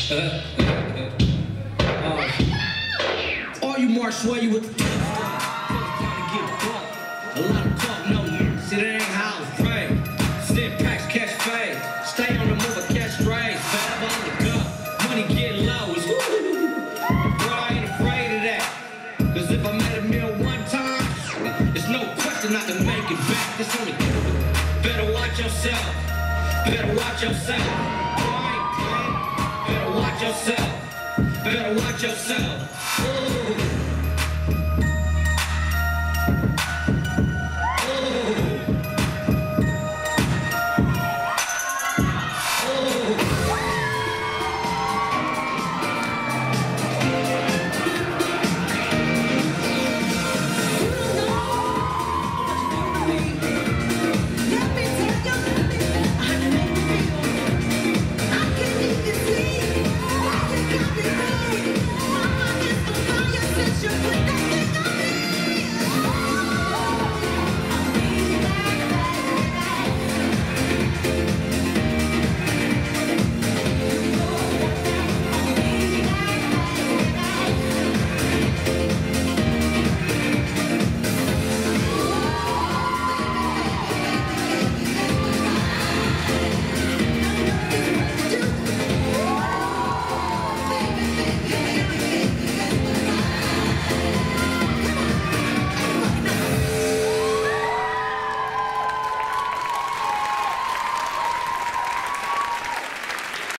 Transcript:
All you march sway you with the trying to get bucked. A lot of talk, no see that ain't how it's prayed. Sit packs, catch fade. Stay on the move, or catch strays. Forever on the go. Money get low. It's bro, I ain't afraid of that. Cause if I made a meal one time, there's no question not to make it back. This only better watch yourself. Better watch yourself. Better watch yourself. Better watch yourself. Ooh.